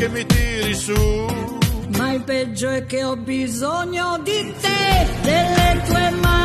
mi tiri su. Ma il peggio è che ho bisogno di te, delle tue mani.